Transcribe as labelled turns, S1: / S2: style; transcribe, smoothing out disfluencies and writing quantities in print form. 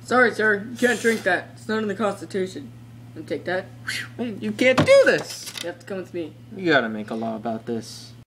S1: Sorry, sir. You can't drink that. It's not in the Constitution. And take that.
S2: You can't do this!
S1: You have to come with me.
S2: You gotta make a law about this.